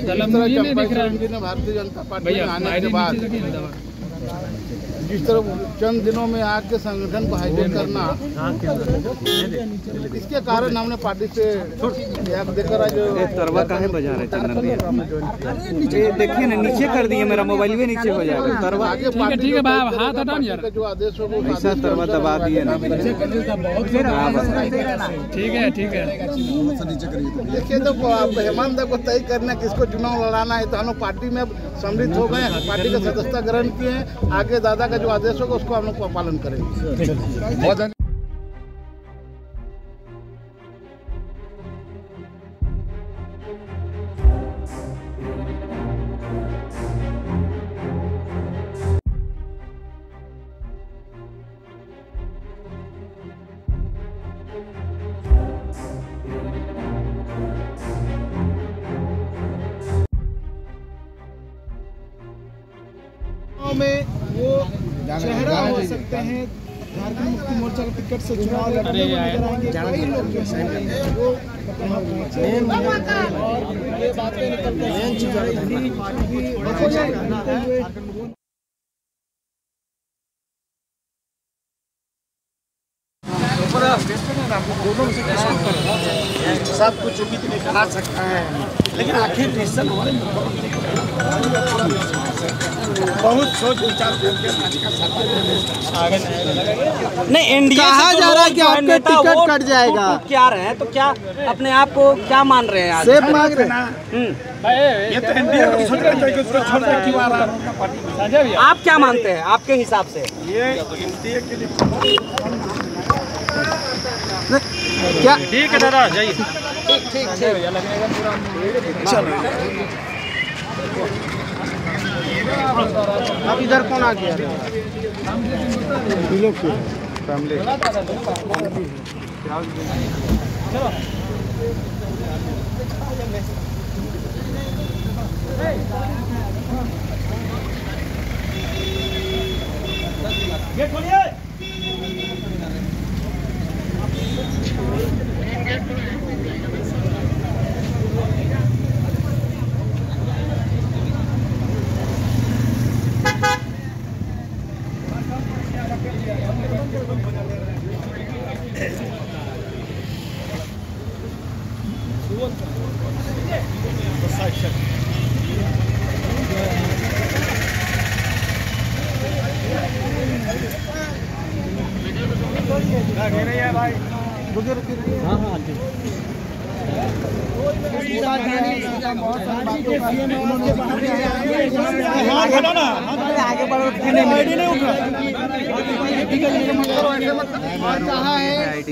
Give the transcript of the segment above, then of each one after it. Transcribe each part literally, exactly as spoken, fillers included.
Bharatiya Janata party में आने के बाद जिस तरह चंद दिनों में आके संगठन को हाईजेक करना, इसके कारण हमने पार्टी से देकर आज तरवा काहे बजा रहे चंदन ये देखिए ना, नीचे कर दिए, मेरा मोबाइल भी नीचे हो जाएगा। तरवा ठीक है भाई, हाथ हटाओ यार, जो आदेश हो वो ऐसा तरवा दबा दिए ना। ठीक है ठीक है, देखिए तो हेमंत को तय करना किसको चुनाव लड़ाना है, तो हम लोग पार्टी में सम्मिलित हो गए, पार्टी का सदस्यता ग्रहण किए हैं। आगे दादा का जो आदेश होगा उसको हम लोग पालन करेंगे। में वो चेहरा हो सकते हैं, झारखंड मुक्ति मोर्चा के टिकट से चुनाव लड़ने कई लोग जो हैं वो और ये बातें निकलते हैं। सब कुछ उम्मीद नहीं करा सकता है, लेकिन आखिर डिसीजन हमारे बहुत सोच विचार नहीं। इंडिया कहा जा रहा है कि आपका टिकट कट जाएगा, क्या रहे तो क्या अपने आप को क्या मान रहे हैं? सेफ मांग रहे हैं, ये तो इंडिया को छोड़ रहे हैं, उसको छोड़ के क्यों आ रहा है? आप क्या मानते हैं आपके हिसाब से? ये इंडिया के लिए क्या ठीक है दादा, जाइए। ठीक ठीक चलो अब इधर कौन आ गया? फैमिली गेट खोलिए। भाई रुके रुके हाँ हाँ आगे बढ़ो, कहा है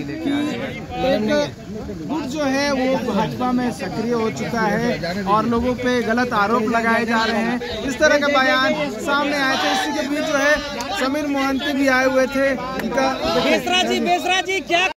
गुट जो है वो भाजपा में सक्रिय हो चुका है और लोगों पे गलत आरोप लगाए जा रहे हैं। इस तरह का बयान सामने आए थे। इसी के बीच जो है समीर मोहंती भी आए हुए थे। बेसरा जी बेसरा जी क्या